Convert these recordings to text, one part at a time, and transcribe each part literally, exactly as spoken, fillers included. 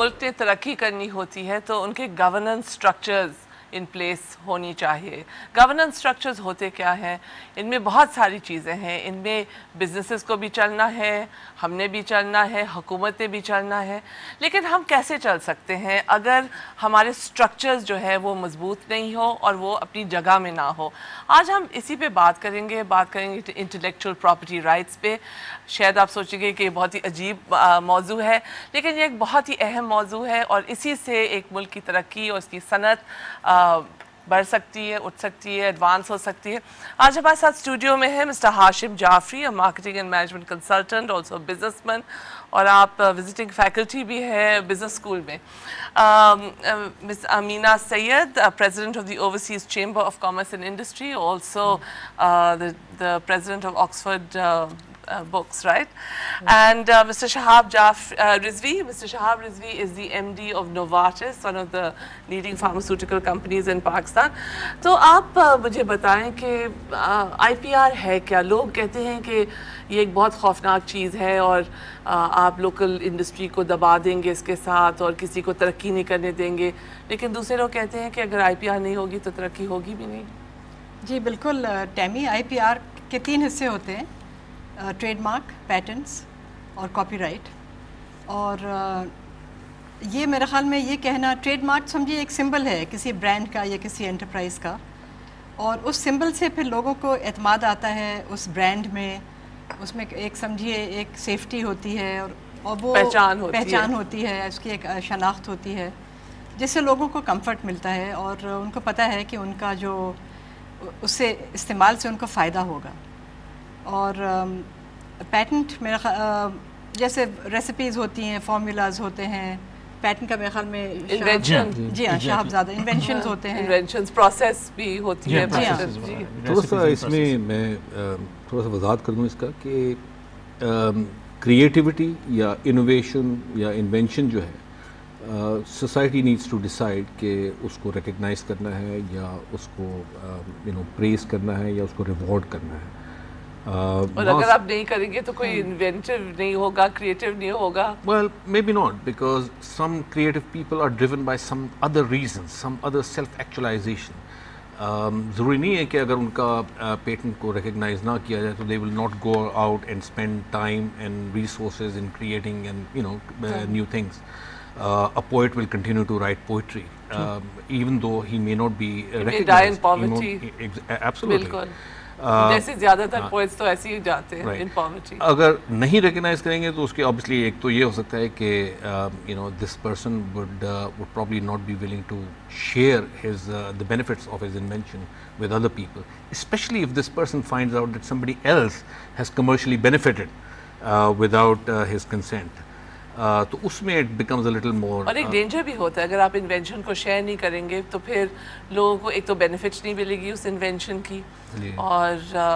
ملک نے ترقی کرنی ہوتی ہے تو ان کے گورننس سٹرکچرز ان پلیس ہونی چاہیے. گورننس سٹرکچرز ہوتے کیا ہیں؟ ان میں بہت ساری چیزیں ہیں. ان میں بزنسز کو بھی چلنا ہے, ہم نے بھی چلنا ہے, حکومت نے بھی چلنا ہے. لیکن ہم کیسے چل سکتے ہیں اگر ہمارے سٹرکچرز جو ہے وہ مضبوط نہیں ہو اور وہ اپنی جگہ میں نہ ہو. آج ہم اسی پہ بات کریں گے, بات کریں گے انٹلیکچوئل پراپرٹی رائٹس پہ. شاید آپ سوچیں گے کہ یہ بہت ہی عجیب موضوع ہے, لیکن یہ ایک بہت ہی اہم موضوع ہے اور اسی سے ایک ملک کی ترقی اور اس کی صنعت بڑھ سکتی ہے, اٹھ سکتی ہے, ایڈوانس ہو سکتی ہے. آج ہمارے ساتھ اسٹوڈیو میں ہے Mr Hashim Jafri, marketing and management consultant, also businessman, اور آپ وزٹنگ فیکلٹی بھی ہے بزنس اسکول میں. Miss Amina Syed, president of the overseas chamber of commerce and industry, also the president of Oxford uh, uh, books, right? And uh, Mister Shahab Jaf uh, Rizvi. Mister Shahab Rizvi is the M D of Novartis, one of the leading pharmaceutical companies in Pakistan. تو آپ مجھے بتائیں کہ آئی P R ہے کیا؟ لوگ کہتے ہیں کہ یہ ایک بہت خوفناک چیز ہے اور آپ لوکل انڈسٹری کو دبا دیں گے اس کے ساتھ اور کسی کو ترقی نہیں کرنے دیں گے, لیکن دوسرے لوگ کہتے ہیں کہ اگر آئی پی آر نہیں ہوگی تو ترقی ہوگی بھی نہیں. جی بالکل ٹیمی, آئی پی آر کے تین حصے ہوتے ہیں, ٹریڈ مارک, پیٹنٹس اور کاپی رائٹ. اور یہ میرے خیال میں یہ کہنا, ٹریڈ مارک سمجھیے ایک سمبل ہے کسی برانڈ کا یا کسی انٹرپرائز کا, اور اس سمبل سے پھر لوگوں کو اعتماد آتا ہے اس برانڈ میں. اس میں ایک سمجھیے ایک سیفٹی ہوتی ہے اور اور وہ پہچان ہوتی پہچان ہوتی ہے, اس کی ایک شناخت ہوتی ہے جس سے لوگوں کو کمفرٹ ملتا ہے اور ان کو پتہ ہے کہ ان کا جو اس سے استعمال سے ان کو فائدہ ہوگا. اور پیٹنٹ میرا جیسے ریسیپیز ہوتی ہیں, فارمولاز ہوتے ہیں, پیٹنٹ کا میرے خیال میں انوینشن, جی ہاں شہاب زیادہ انوینشنز ہوتے ہیں, انوینشنز پروسیس بھی ہوتی ہے. تھوڑا سا اس میں میں تھوڑا سا وضاحت کر دوں اس کا کہ کریٹیوٹی یا انوویشن یا انوینشن جو ہے, سوسائٹی نیڈس ٹو ڈیسائڈ کہ اس کو ریکگنائز کرنا ہے یا اس کو یو نو پریز کرنا ہے یا اس کو ریوارڈ کرنا ہے. اور اگر آپ نہیں کریں گے تو کوئی انوینٹیو نہیں ہوگا, کریٹیو نہیں ہوگا. Well, maybe not, because some creative people are driven by some other reasons, some other self-actualization. ضروری نہیں ہے کہ اگر ان کا پیٹنٹ کو ریکگنائز نہ کیا جائے تو they will not go out and spend time and resources in creating and you know uh, new things. Uh, a poet will continue to write poetry, uh, even though he may not be uh, he recognized. May die in poverty. He may, ex- absolutely. بالکل. جیسے زیادہ تر poets تو ایسے ہی جاتے ہیں in poverty. اگر نہیں ریکگنائز کریں گے تو اس کے obviously ایک تو یہ ہو سکتا ہے کہ you know this person would uh, would probably not be willing to share his uh, the benefits of his invention with other people, especially if this person finds out that somebody else has commercially benefited uh, without uh, his consent. تو اس میں it becomes a little more. اور ایک danger بھی ہوتا ہے اگر آپ انوینشن کو شیئر نہیں کریں گے تو پھر لوگوں کو ایک تو بینیفٹس نہیں ملے گی اس انوینشن کی, اور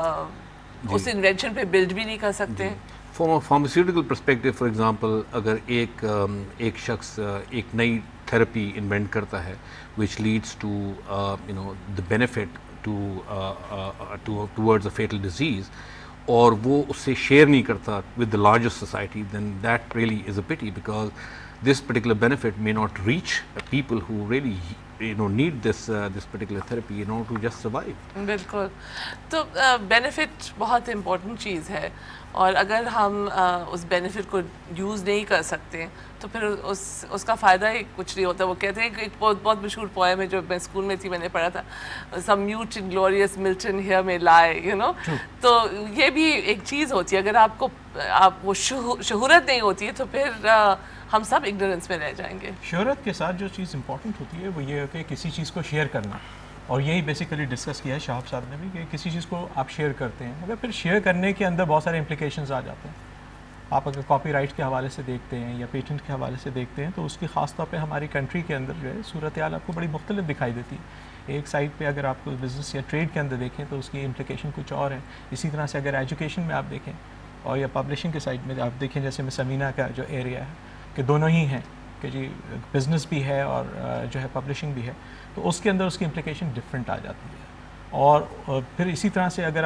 اس انوینشن پہ بلڈ بھی نہیں کر سکتے. From pharmaceutical perspective for example, اگر ایک ایک شخص ایک نئی تھراپی انوینٹ کرتا ہے which leads to you know the benefit to towards a fatal disease, اور وہ اس سے شیئر نہیں کرتا with the larger society, then that really is a pity, because this particular benefit may not reach people who really you know need this uh, this particular therapy in order to just survive. بالکل. تو benefit بہت important چیز ہے, اور اگر ہم اس benefit کو use نہیں کر سکتے تو پھر اس اس کا فائدہ ہی کچھ نہیں ہوتا. وہ کہتے ہیں کہ ایک بہت بہت مشہور پوئم ہے جو میں اسکول میں تھی میں نے پڑھا تھا, some mute inglorious Milton here میں لائے, یو نو. تو یہ بھی ایک چیز ہوتی ہے, اگر آپ کو آپ وہ شہرت نہیں ہوتی ہے تو پھر ہم سب اگنورنس میں رہ جائیں گے. شہرت کے ساتھ جو چیز امپورٹنٹ ہوتی ہے وہ یہ ہے کہ کسی چیز کو شیئر کرنا, اور یہی بیسیکلی ڈسکس کیا ہے شہاب صاحب نے بھی کہ کسی چیز کو آپ شیئر کرتے ہیں, مگر پھر شیئر کرنے کے اندر بہت سارے امپلیکیشنز آ جاتے ہیں. آپ اگر کاپی رائٹ کے حوالے سے دیکھتے ہیں یا پیٹنٹ کے حوالے سے دیکھتے ہیں تو اس کی خاص طور پہ ہماری کنٹری کے اندر جو ہے صورتحال آپ کو بڑی مختلف دکھائی دیتی ہے. ایک سائڈ پہ اگر آپ کو بزنس یا ٹریڈ کے اندر دیکھیں تو اس کی امپلیکیشن کچھ اور ہے. اسی طرح سے اگر ایجوکیشن میں آپ دیکھیں اور یا پبلشنگ کے سائڈ میں آپ دیکھیں, جیسے مس امینہ کا جو ایریا ہے کہ دونوں ہی ہیں کہ جی بزنس بھی ہے اور جو ہے پبلشنگ بھی ہے, تو اس کے اندر اس کی امپلیکیشن ڈفرینٹ آ جاتی ہے. اور پھر اسی طرح سے اگر آپ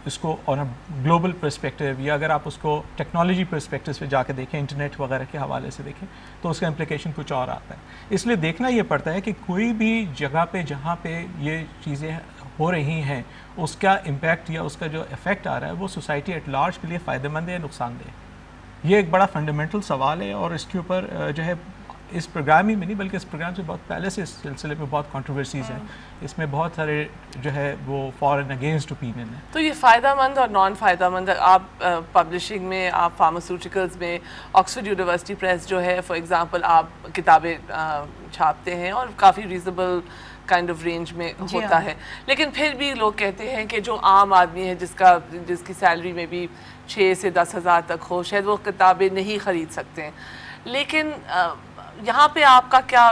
اس کو آن اے گلوبل پرسپیکٹیو یا اگر آپ اس کو ٹیکنالوجی پرسپیکٹیو پہ جا کے دیکھیں, انٹرنیٹ وغیرہ کے حوالے سے دیکھیں, تو اس کا امپلیکیشن کچھ اور آتا ہے. اس لیے دیکھنا یہ پڑتا ہے کہ کوئی بھی جگہ پہ جہاں پہ یہ چیزیں ہو رہی ہیں اس کا امپیکٹ یا اس کا جو افیکٹ آ رہا ہے وہ سوسائٹی ایٹ لارج کے لیے فائدہ مند ہے یا نقصان دہ. یہ ایک بڑا فنڈامنٹل سوال ہے, اور اس کے اوپر جو ہے اس پروگرام ہی میں نہیں بلکہ اس پروگرام سے بہت پہلے سے اس سلسلے میں بہت کنٹروورسیز ہیں, اس میں بہت سارے جو ہے وہ فار اینڈ اگینسٹ اوپینین ہے. تو یہ فائدہ مند اور نان فائدہ مند, آپ پبلشنگ میں, آپ فارماسیوٹیکلز میں, آکسفورڈ یونیورسٹی پریس جو ہے فار ایگزامپل آپ کتابیں چھاپتے ہیں اور کافی ریزنیبل کائنڈ آف رینج میں ہوتا ہے, لیکن پھر بھی لوگ کہتے ہیں کہ جو عام آدمی ہے جس کا جس کی سیلری میں بھی چھ سے دس ہزار تک ہو, شاید وہ کتابیں نہیں خرید سکتے ہیں. لیکن یہاں پہ آپ کا کیا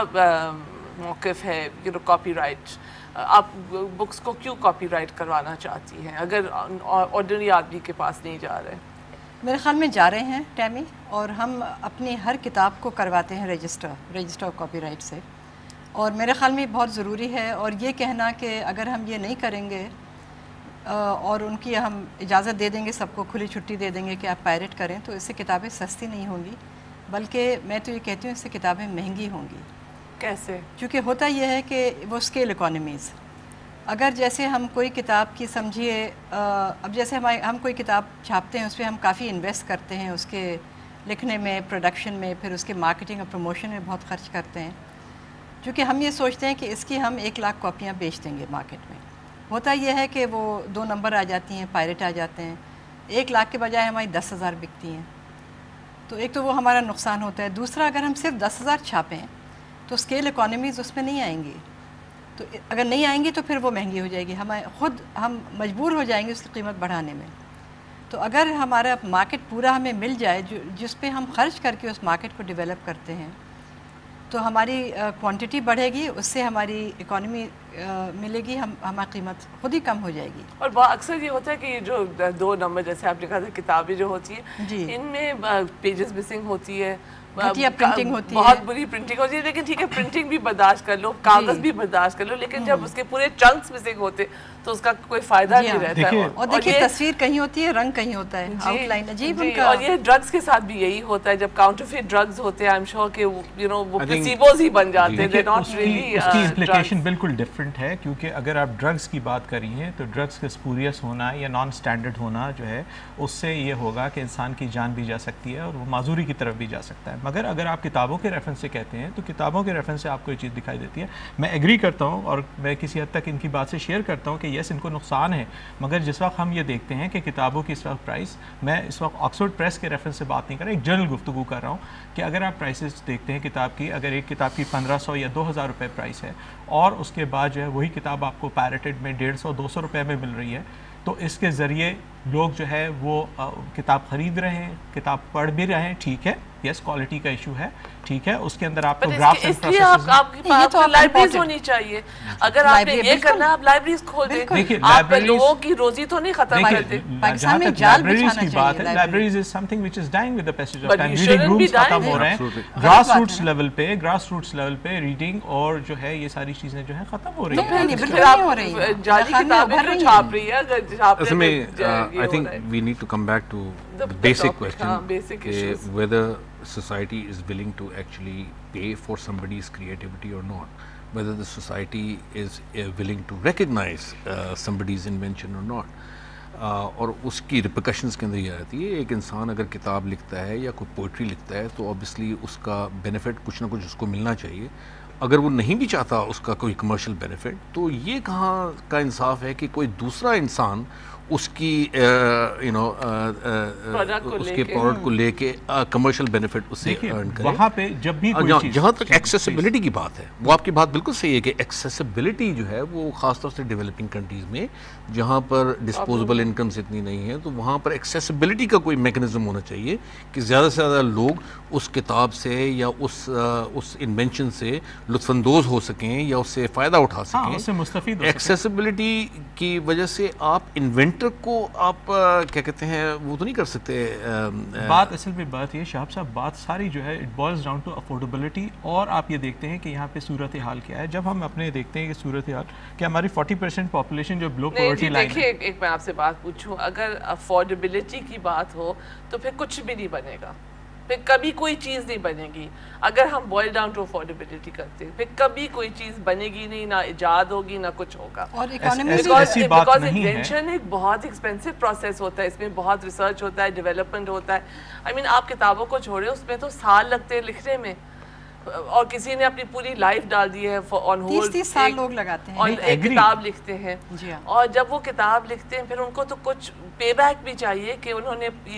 موقف ہے یو نو کاپی رائٹ, آپ بکس کو کیوں کاپی رائٹ کروانا چاہتی ہیں اگر آرڈنری آدمی کے پاس نہیں جا رہے؟ میرے خیال میں جا رہے ہیں ٹیمی, اور ہم اپنی ہر کتاب کو کرواتے ہیں register register of copyright سے, اور میرے خیال میں بہت ضروری ہے. اور یہ کہنا کہ اگر ہم یہ نہیں کریں گے اور ان کی ہم اجازت دے دیں گے, سب کو کھلی چھٹی دے دیں گے کہ آپ پائریٹ کریں, تو اس سے کتابیں سستی نہیں ہوں گی, بلکہ میں تو یہ کہتی ہوں اس سے کتابیں مہنگی ہوں گی. کیسے؟ کیونکہ ہوتا یہ ہے کہ وہ اسکیل اکانومیز, اگر جیسے ہم کوئی کتاب کی سمجھیے, اب جیسے ہم ہم کوئی کتاب چھاپتے ہیں اس پہ ہم کافی انویسٹ کرتے ہیں, اس کے لکھنے میں, پروڈکشن میں, پھر اس کے مارکیٹنگ اور پروموشن میں بہت خرچ کرتے ہیں, کیونکہ ہم یہ سوچتے ہیں کہ اس کی ہم ایک لاکھ کاپیاں بیچ دیں گے مارکیٹ میں. ہوتا یہ ہے کہ وہ دو نمبر آ جاتی ہیں, پائریٹ آ جاتے ہیں, ایک لاکھ کے بجائے ہماری دس ہزار بکتی ہیں, تو ایک تو وہ ہمارا نقصان ہوتا ہے. دوسرا, اگر ہم صرف دس ہزار چھاپیں تو اسکیل اکانومیز اس میں نہیں آئیں گی, تو اگر نہیں آئیں گی تو پھر وہ مہنگی ہو جائے گی, ہمیں خود ہم مجبور ہو جائیں گے اس کی قیمت بڑھانے میں. تو اگر ہمارا مارکیٹ پورا ہمیں مل جائے جو جس پہ ہم خرچ کر کے اس مارکیٹ کو ڈیولپ کرتے ہیں, تو ہماری کوانٹٹی بڑھے گی, اس سے ہماری اکانومی ملے گی, ہم ہماری قیمت خود ہی کم ہو جائے گی. اور اکثر یہ ہوتا ہے کہ یہ جو دو نمبر جیسے آپ نے کہا تھا کتابیں جو ہوتی ہیں جی, ان میں پیجز مسنگ ہوتی ہے, پرنٹنگ ہوتی ہے, بہت بری پرنٹنگ ہوتی ہے, لیکن ٹھیک ہے پرنٹنگ بھی برداشت کر لو, کاغذ بھی برداشت کر لو, لیکن جب اس کے پورے چنکس مسنگ ہوتے تو اس کا کوئی فائدہ نہیں رہتا ہے. اور دیکھیے تصویر کہیں ہوتی ہے, رنگ کہیں ہوتا ہے, آؤٹ لائن عجیب ان کا. اور یہ ڈرگز کے ساتھ بھی یہی ہوتا ہے, جب کاؤنٹرفیٹ ڈرگز ہوتے ہیں آئی ایم شیور کہ یو نو وہ پلاسیبوز ہی بن جاتے ہیں, دے ناٹ ریئلی. اس کی امپلیکیشن بالکل ڈفرینٹ ہے, کیونکہ اگر آپ ڈرگز کی بات کر رہی ہیں تو ڈرگز کا اسپوریس ہونا یا نان اسٹینڈرڈ ہونا جو ہے اس سے یہ ہوگا کہ انسان کی جان بھی جا سکتی ہے اور وہ معذوری کی طرف بھی جا سکتا ہے. مگر اگر آپ کتابوں کے ریفرنس سے کہتے ہیں تو کتابوں کے ریفرنس سے آپ کو یہ چیز دکھائی دیتی ہے. میں ایگری کرتا ہوں اور میں کسی حد تک ان کی بات سے شیئر کرتا ہوں کہ یس ان کو نقصان ہے, مگر جس وقت ہم یہ دیکھتے ہیں کہ کتابوں کی اس وقت پرائس, میں اس وقت آکسفورڈ پریس کے ریفرنس سے بات نہیں کر رہا, ایک جنرل گفتگو کر رہا ہوں کہ اگر آپ پرائسز دیکھتے ہیں کتاب کی, اگر ایک کتاب کی پندرہ سو یا دو ہزار روپے پرائس ہے اور اس کے بعد جو ہے وہی کتاب آپ کو پیریٹڈ میں ڈیڑھ سو دو سو روپے میں مل رہی ہے, تو اس کے ذریعے لوگ جو ہے وہ کتاب خرید رہے ہیں, کتاب پڑھ بھی رہے ہیں, ٹھیک ہے, یس کوالٹی کا ایشو ہے, ٹھیک ہے, اس کے اندر آپ کو گرافس اینڈ اس لیے آپ کی پاس لائبریریز ہونی چاہیے. اگر آپ نے یہ کرنا آپ لائبریریز کھول دیں, آپ لوگوں کی روزی تو نہیں ختم کرتے. پاکستان میں جال لائبریریز کی بات ہے, libraries is something which is dying with the passage of time. Reading rooms ختم ہو رہے ہیں, گراس روٹس لیول پہ گراس روٹس لیول پہ ریڈنگ اور جو ہے یہ ساری چیزیں جو ہیں ختم ہو رہی ہیں. پھر آپ جعلی کتابیں کیوں چھاپ رہی ہے اگر چھاپ رہے ہیں؟ I think we need to come back to the basic question, whether society is willing to actually pay for somebody's creativity or not, whether the society is uh, willing to recognize uh, somebody's invention or not. اور اس کی repercussions کے اندر یہ آتی ہے, ایک انسان اگر کتاب لکھتا ہے یا کوئی پوئٹری لکھتا ہے تو obviously اس کا بینیفٹ کچھ نہ کچھ اس کو ملنا چاہیے. اگر وہ نہیں بھی چاہتا اس کا کوئی کمرشل بینیفٹ, تو یہ کہاں کا انصاف ہے کہ کوئی دوسرا انسان اس کی یو نو اس کے پروڈکٹ کو لے کے کمرشل بینیفٹ اس سے ارن کرے. وہاں پہ جب بھی جہاں تک ایکسیسیبلٹی کی بات ہے, وہ آپ کی بات بالکل صحیح ہے کہ ایکسیسیبلٹی جو ہے وہ خاص طور سے ڈیولپنگ کنٹریز میں جہاں پر ڈسپوزیبل انکمز اتنی نہیں ہیں, تو وہاں پر ایکسیسیبلٹی کا کوئی میکنزم ہونا چاہیے کہ زیادہ سے زیادہ لوگ اس کتاب سے یا اس اس انوینشن سے لطف اندوز ہو سکیں یا اس سے فائدہ اٹھا سکیں. اس سے مستفید. ایکسیسیبلٹی کی وجہ سے آپ انوینٹ انوینٹر کو آپ کیا کہتے ہیں وہ تو نہیں کر سکتے. بات اصل میں بات یہ شہاب صاحب بات ساری جو ہے it boils down to affordability. اور آپ یہ دیکھتے ہیں کہ یہاں پہ صورت حال کیا ہے. جب ہم اپنے دیکھتے ہیں کہ صورت حال کہ ہماری فورٹی پرسینٹ پاپولیشن جو بلو پاورٹی لائن ہے. دیکھیے ایک میں آپ سے بات پوچھوں, اگر افورڈیبلٹی کی بات ہو تو پھر کچھ بھی نہیں بنے گا, پھر کبھی کوئی چیز نہیں بنے گی. اگر ہم بوائل ڈاؤن ٹو افورڈیبلٹی کرتے ہیں پھر کبھی کوئی چیز بنے گی نہیں, نہ ایجاد ہوگی نہ کچھ ہوگا. اور اکانومی بیکاز انوینشن ایک بہت ایکسپینسو پروسیس ہوتا ہے, اس میں بہت ریسرچ ہوتا ہے, ڈیولپمنٹ ہوتا ہے. آئی مین آپ کتابوں کو چھوڑے اس میں تو سال لگتے ہیں لکھنے میں, اور کسی نے اپنی پوری لائف ڈال دی ہے آن ہولڈ. تیس سال لوگ لگاتے ہیں اور ایک کتاب لکھتے ہیں, اور جب وہ کتاب لکھتے ہیں پھر ان کو تو کچھ پے بیک بھی چاہیے کہ انہوں نے یہ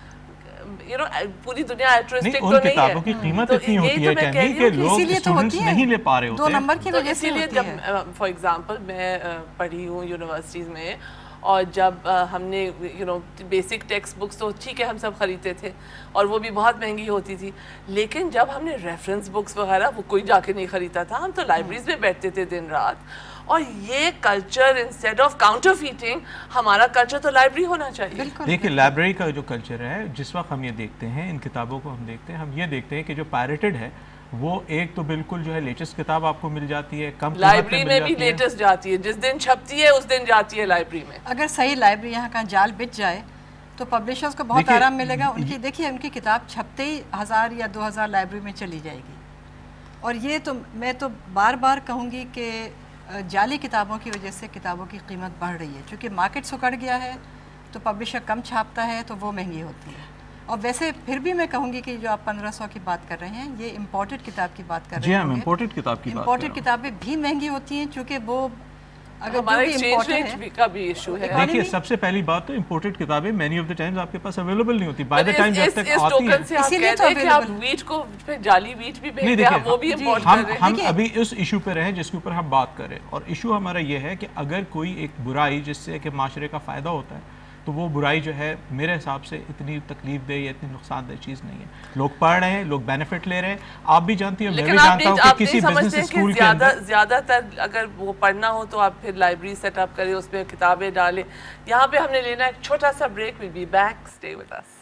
یو نو پوری دنیا الٹرسٹک تو نہیں ہے. کتابوں کی قیمت اتنی ہوتی ہے کہ لوگ اسٹوڈنٹس نہیں لے پا رہے ہوتے ہیں. دو نمبر کی وجہ سے اسی لیے جب فار ایگزامپل میں پڑھی ہوں یونیورسٹیز میں, اور جب ہم نے you know basic textbooks تو ٹھیک ہے ہم سب خریدتے تھے اور وہ بھی بہت مہنگی ہوتی تھی, لیکن جب ہم نے ریفرنس بکس وغیرہ وہ کوئی جا کے نہیں خریدتا تھا, ہم تو لائبریریز میں بیٹھتے تھے دن رات. اور یہ culture instead of counterfeiting, ہمارا کلچر تو لائبریری ہونا چاہیے. دیکھیے لائبریری کا جو کلچر ہے, جس وقت ہم یہ دیکھتے ہیں ان کتابوں کو ہم دیکھتے ہیں, ہم یہ دیکھتے ہیں کہ جو پائریٹڈ ہے وہ ایک تو بالکل جو ہے لیٹسٹ کتاب آپ کو مل جاتی ہے, کم لائبریری میں بھی لیٹسٹ جاتی ہے, جس دن چھپتی ہے اس دن جاتی ہے لائبریری میں. اگر صحیح لائبریری یہاں کا جال بچ جائے تو پبلشرز کو بہت آرام ملے گا. ان کی دیکھیے ان کی کتاب چھپتے ہی ہزار یا دو ہزار لائبریری میں چلی جائے گی. اور یہ تو میں تو بار بار کہوں گی کہ جعلی کتابوں کی وجہ سے کتابوں کی قیمت بڑھ رہی ہے, چونکہ مارکیٹ سکڑ گیا ہے تو پبلشر کم چھاپتا ہے تو وہ مہنگی ہوتی ہے. اور ویسے پھر بھی میں کہوں گی کہ جو آپ پندرہ سو کی بات کر رہے ہیں یہ امپورٹڈ کتاب کی بات کر رہے ہیں. جی ہم امپورٹڈ کتاب کی بات امپورٹڈ کتابیں بھی مہنگی ہوتی ہیں, چونکہ وہ اگر ہمارا ایکسچینج ریٹ کا بھی ایشو ہے. دیکھیے سب سے پہلی بات تو امپورٹڈ کتابیں مینی آف دی ٹائمز آپ کے پاس اویلیبل نہیں ہوتی. بائی دی ٹائم جب تک آتی ہیں اسی لیے تو کہ آپ ویٹ کو پھر جعلی ویٹ بھی بھیجتے ہیں, وہ بھی امپورٹ کر رہے ہیں. ہم ابھی اس ایشو پہ رہیں جس کے اوپر ہم بات کر رہے ہیں, اور ایشو ہمارا یہ ہے کہ اگر کوئی ایک برائی جس سے کہ معاشرے کا فائدہ ہوتا ہے تو وہ برائی جو ہے میرے حساب سے اتنی تکلیف دہ یا اتنی نقصان دہ چیز نہیں ہے. لوگ پڑھ رہے ہیں, لوگ بینیفٹ لے رہے ہیں. آپ بھی جانتی ہیں, میں بھی جانتا ہوں کہ کسی بزنس اسکول کے اندر زیادہ تر اگر وہ پڑھنا ہو تو آپ پھر لائبریری سیٹ اپ کریں, اس میں کتابیں ڈالیں. یہاں پہ ہم نے لینا ایک چھوٹا سا break. We'll be back, stay with us.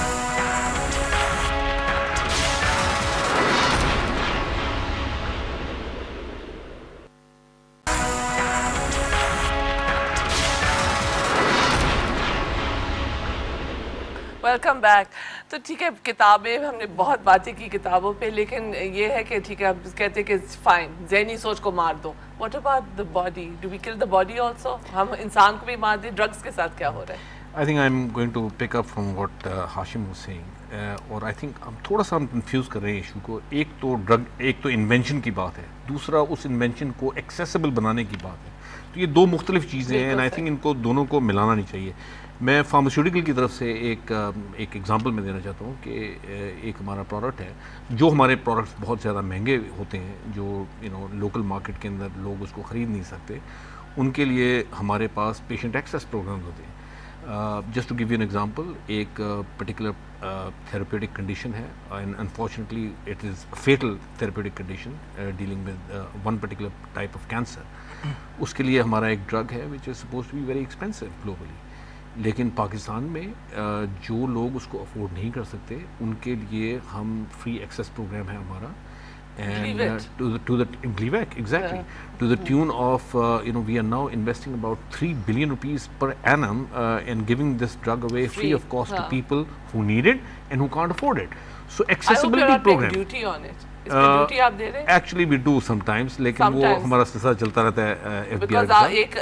Welcome back. تو ٹھیک ہے کتابیں ہم نے بہت باتیں کی کتابوں پہ, لیکن یہ ہے کہ ٹھیک ہے ہم کہتے ہیں کہ فائن ذہنی سوچ کو مار دو. What about the body, do we kill the body also? ہم انسان کو بھی مار دیں, ڈرگس کے ساتھ کیا ہو رہا ہے؟ I think I'm going to pick up from what uh, Hashim was saying. اور آئی تھنک ہم تھوڑا سا ہم کنفیوز کر رہے ہیں ایشو کو. ایک تو ڈرگ, ایک تو انوینشن کی بات ہے, دوسرا اس انوینشن کو ایکسیسیبل بنانے کی بات ہے. تو یہ دو مختلف چیزیں ہیں, اینڈ آئی تھنک ان کو دونوں کو ملانا نہیں چاہیے. میں فارماسیوٹیکل کی طرف سے ایک ایک ایگزامپل میں دینا چاہتا ہوں کہ ایک ہمارا پروڈکٹ ہے, جو ہمارے پروڈکٹس بہت زیادہ مہنگے ہوتے ہیں, جو یو نو لوکل مارکیٹ کے اندر لوگ اس کو خرید نہیں سکتے, ان کے لیے ہمارے پاس پیشنٹ ایکسیس پروگرامز ہوتے ہیں. Just to give you an example, ایک پرٹیکولر تھراپیوٹک کنڈیشن ہے, and unfortunately it is fatal therapeutic condition dealing with one particular type of cancer. اس کے لیے ہمارا ایک ڈرگ ہے which is supposed to be very expensive globally, لیکن پاکستان میں جو لوگ اس کو افورڈ نہیں کر سکتے ان کے لیے ہم فری ایکسیس پروگرام ہے ہمارا, and uh, to the to the Gleevec exactly yeah. to the tune of uh, you know we are now investing about three billion rupees per annum uh, and giving this drug away free, free of cost yeah. to people who need it and who can't afford it. So accessibility I hope program. Duty on it. Is uh, duty آپ دے رہے ہیں? Actually we do sometimes, لیکن وہ ہمارا سلسلہ چلتا رہتا ہے ایف بی آئی کا. Because ایک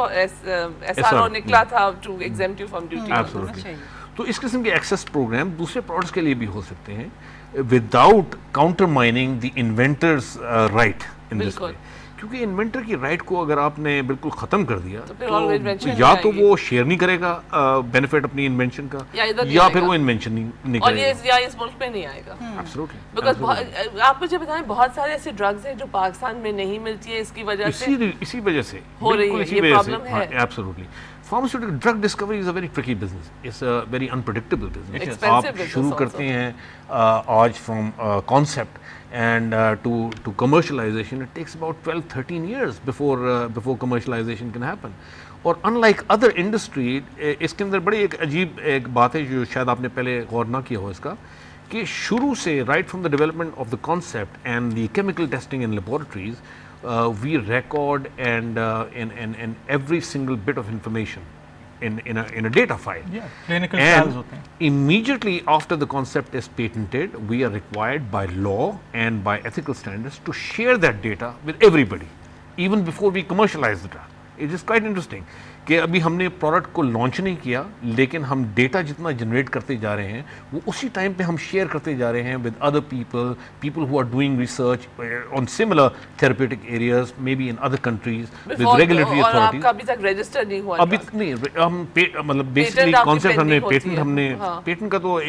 ایس آر او نکلا تھا to exempt you from duty. Absolutely. تو اس قسم کے ایکسیس پروگرام دوسرے پروڈکٹس کے لیے بھی ہو سکتے ہیں without counter mining the inventors right in this way. کیونکہ انوینٹر کی رائٹ کو اگر آپ نے بالکل ختم کر دیا تو یا تو وہ شیئر نہیں کرے گا بینیفٹ اپنی انوینشن کا, یا پھر وہ انوینشن نہیں کرے گا, اور یہ اس ملک میں نہیں آئے گا. ایبسولوٹلی. بیکاز آپ مجھے بتائیں بہت سارے ایسے ڈرگز ہیں جو پاکستان میں نہیں ملتی ہے, اس کی وجہ سے اسی وجہ سے ہو رہی ہے یہ پرابلم ہے. Absolutely. pharmaceutical drug discovery is a very tricky business. It's a very unpredictable business. Expensive آپ business شروع also. کرتے ہیں آج from concept and uh, to to commercialization, it takes about twelve thirteen years before uh, before commercialization can happen. اور unlike other industry, اس کے اندر بڑی ایک عجیب ایک بات ہے جو شاید آپ نے پہلے غور نہ کیا ہو اس کا، کہ شروع سے right from the development of the concept and the chemical testing in laboratories, uh, we record and uh, in, in, in every single bit of information in, in, a, in a data file. Yeah, clinical trials And ہوتے ہیں. immediately after the concept is patented, we are required by law and by ethical standards to share that data with everybody, even before we commercialize the drug. It is quite interesting کہ ابھی ہم نے product کو launch نہیں کیا لیکن ہم data جتنا جنریٹ کرتے جا رہے ہیں وہ اسی ٹائم پہ ہم شیئر کرتے جا رہے ہیں with other people people who are doing research on similar therapeutic areas may be in other countries with regulatory authorities. ابھی تک رجسٹر نہیں ہوا ابھی نہیں ہم مطلب بیسکلی کانسیپٹ ہم نے پیٹنٹ ہم نے پیٹنٹ کا تو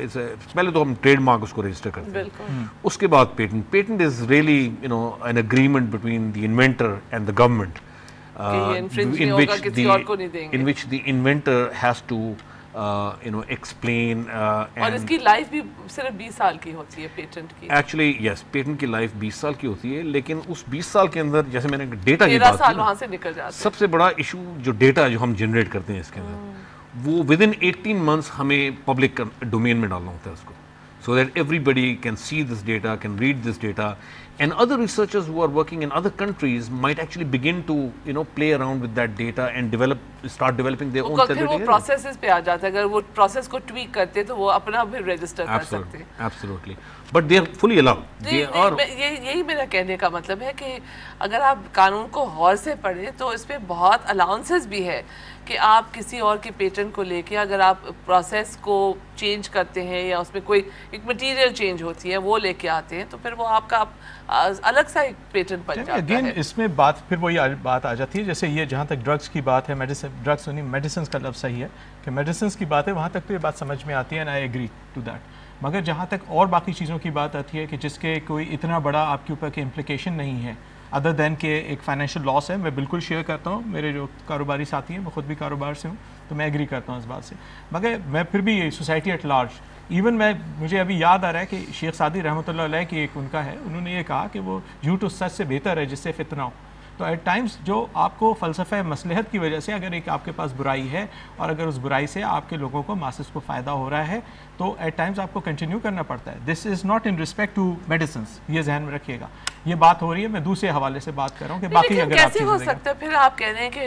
پہلے تو ہم ٹریڈ مارک اس کو رجسٹر کرتے ہیں, اس کے بعد patent patent is really you know an agreement between the inventor and the government Uh, in which the in which the inventor has to uh, you know explain uh, اور اس کی life بھی صرف بیس سال کی ہوتی ہے پیٹنٹ کی. Actually yes, patent کی لائف بیس سال کی ہوتی ہے لیکن اس بیس سال کے اندر جیسے میں نے ڈیٹا کی بات کی وہاں سے نکل جاتے ہیں. سب سے بڑا ایشو جو ڈیٹا جو ہم جنریٹ کرتے ہیں اس کے اندر وہ ود ان ایٹین منتھس ہمیں پبلک ڈومین میں ڈالنا ہوتا ہے اس کو, so that everybody can see this data, can read this data, and other researchers who are working in other countries might actually begin to you know play around with that data and develop start developing their own therapeutic areas. وہ processes پہ آ جاتا ہے, اگر وہ process کو tweak کرتے تو وہ اپنا بھی register کر سکتے ہیں. Absolutely, but they are fully allowed. They are. یہی میرا کہنے کا مطلب ہے کہ اگر آپ قانون کو غور سے پڑھیں تو اس پہ بہت الاؤنسز بھی ہے کہ آپ کسی اور کے پیٹنٹ کو لے کے اگر آپ پروسیس کو چینج کرتے ہیں یا اس میں کوئی ایک مٹیریل چینج ہوتی ہے وہ لے کے آتے ہیں تو پھر وہ آپ کا الگ سا ایک پیٹنٹ بن جاتا ہے. اگین اس میں بات پھر وہی بات آ جاتی ہے جیسے یہ جہاں تک ڈرگس کی بات ہے, میڈیسن ڈرگس نہیں میڈیسنس کا لفظ صحیح ہے کہ میڈیسنس کی بات ہے, وہاں تک تو یہ بات سمجھ میں آتی ہے, and I agree to that. مگر جہاں تک اور باقی چیزوں کی بات آتی ہے کہ جس کے کوئی اتنا بڑا آپ کے اوپر کہ امپلیکیشن نہیں ہے ادر دین کہ ایک فائنینشیل لاس ہے, میں بالکل شیئر کرتا ہوں, میرے جو کاروباری ساتھی ہیں میں خود بھی کاروبار سے ہوں تو میں ایگری کرتا ہوں اس بات سے. مگر میں پھر بھی سوسائٹی ایٹ لارج ایون میں مجھے ابھی یاد آ رہا ہے کہ شیخ سعدی رحمۃ اللہ علیہ کی ایک ان کا ہے, انہوں نے یہ کہا کہ وہ جھوٹ اس سچ سے بہتر ہے جس سے فتنہ ہو. تو ایٹ ٹائمز جو آپ کو فلسفہ مصلحت کی وجہ سے اگر ایک آپ کے پاس برائی ہے اور اگر اس برائی سے آپ کے لوگوں کو ماسس کو فائدہ ہو رہا ہے تو ایٹ ٹائمز آپ کو کنٹینیو کرنا پڑتا ہے. This is not in respect to medicines, یہ ذہن میں رکھیے گا. یہ بات ہو رہی ہے, میں دوسرے حوالے سے بات کر رہا ہوں کہ باقی اگر آپ کیسے ہو سکتا ہے پھر آپ کہہ رہے ہیں کہ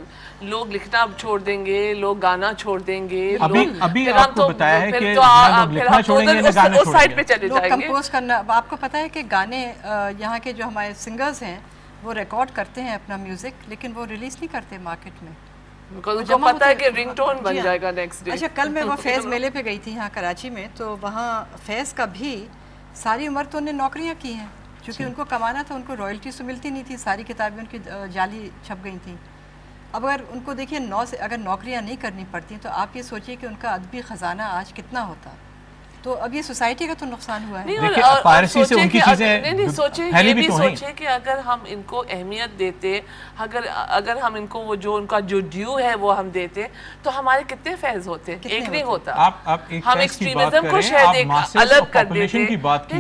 لوگ لکھنا چھوڑ دیں گے, لوگ گانا چھوڑ دیں گے. ابھی ابھی آپ کو بتایا ہے کہ لوگ لکھنا چھوڑیں گے, گانا چھوڑیں گے, لوگ کمپوز کرنا. آپ کو پتا ہے کہ گانے یہاں کے جو ہمارے سنگرز ہیں وہ ریکارڈ کرتے ہیں اپنا میوزک لیکن وہ ریلیز نہیں کرتے مارکیٹ میں. مجھے پتا ہے کہ رنگ ٹون بن جائے گا نیکسٹ ڈے. اچھا کل میں وہ فیض میلے پہ گئی تھی یہاں کراچی میں, تو وہاں فیض کا بھی ساری عمر تو انہیں نوکریاں کی ہیں کیونکہ ان کو کمانا تھا, ان کو رائلٹیز تو ملتی نہیں تھی, ساری کتابیں ان کی جعلی چھپ گئی تھیں. اب اگر ان کو دیکھیے نو سے اگر نوکریاں نہیں کرنی پڑتی تو آپ یہ سوچیے کہ ان کا ادبی خزانہ آج کتنا ہوتا. تو اب یہ سوسائٹی کا تو نقصان ہوا ہے. دیکھیں پائرسی سے ان کی چیزیں یہ بھی سوچیں کہ اگر ہم ان کو اہمیت دیتے, اگر اگر ہم ان کو وہ جو ان کا جو ڈیو ہے وہ ہم دیتے تو ہمارے کتنے فیض ہوتے, ایک نہیں ہوتا. ہم ایکسٹریمزم کو شاید الگ کر دیتے,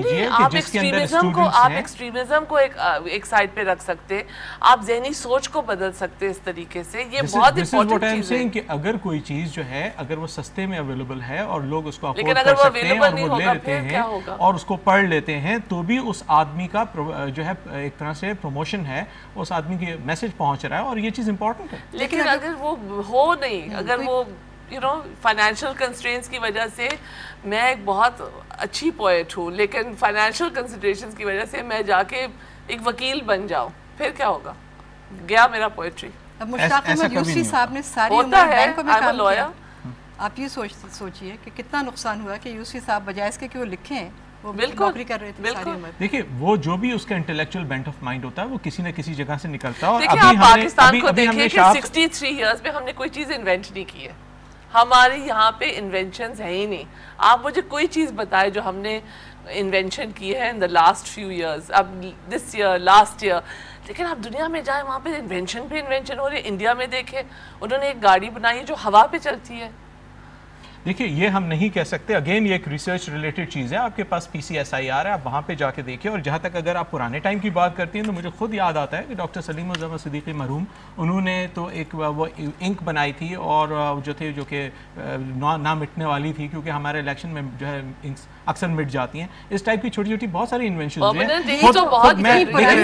آپ ایکسٹریمزم کو آپ ایکسٹریمزم کو ایک سائڈ پہ رکھ سکتے, آپ ذہنی سوچ کو بدل سکتے اس طریقے سے. یہ بہت امپورٹنٹ چیز ہے کہ اگر کوئی چیز جو ہے اگر وہ سستے میں اویلیبل ہے اور لوگ اس کو افورڈ کر سکتے ہیں اور وہ لے لیتے ہیں اور اس کو پڑھ لیتے ہیں تو بھی اس آدمی کا جو ہے ایک طرح سے پروموشن ہے, اس آدمی کی میسج پہنچ رہا ہے اور یہ چیز امپورٹنٹ ہے. لیکن اگر وہ ہو نہیں, اگر وہ یو نو فائنینشیل کنسٹرینٹس کی وجہ سے میں ایک بہت اچھی پوئٹ ہوں لیکن فائنینشیل کنسیڈریشنز کی وجہ سے میں جا کے ایک وکیل بن جاؤں, پھر کیا ہوگا, گیا میرا پوئٹری. اب مشتاق احمد یوسفی صاحب نے ساری عمر بینکوں میں کام کیا. آپ یہ سوچ سوچئے کہ کتنا نقصان ہوا کہ یوسفی صاحب بجائے اس کے کہ وہ لکھیں وہ نوکری کر رہے تھے ساری عمر. دیکھیے وہ جو بھی اس کا انٹلیکچوئل بینٹ آف مائنڈ ہوتا ہے وہ کسی نہ کسی جگہ سے نکلتا ہے. اور ابھی ہم پاکستان کو دیکھیں کہ سکسٹی تھری ایئرز میں ہم نے کوئی چیز انوینٹ نہیں کی ہے, ہمارے یہاں پہ انوینشنز ہیں ہی نہیں. آپ مجھے کوئی چیز بتائے جو ہم نے انوینشن کی ہے in the last few years, اب دس ایئر لاسٹ ایئر, لیکن آپ دنیا میں جائیں وہاں پہ انوینشن پہ انوینشن ہو رہی ہے. انڈیا میں دیکھیں انہوں نے ایک گاڑی بنائی ہے جو ہوا پہ چلتی ہے. دیکھیے یہ ہم نہیں کہہ سکتے, اگین یہ ایک ریسرچ ریلیٹڈ چیز ہے, آپ کے پاس پی سی ایس آئی آر ہے, آپ وہاں پہ جا کے دیکھیں. اور جہاں تک اگر آپ پرانے ٹائم کی بات کرتی ہیں تو مجھے خود یاد آتا ہے کہ ڈاکٹر سلیم الزماں صدیقی مرحوم, انہوں نے تو ایک وہ انک بنائی تھی اور جو تھے جو کہ نہ مٹنے والی تھی, کیونکہ ہمارے الیکشن میں جو ہے انکس اکثر مٹ جاتی ہیں. اس ٹائپ کی چھوٹی چھوٹی بہت ساری انوینشنز ہیں. میں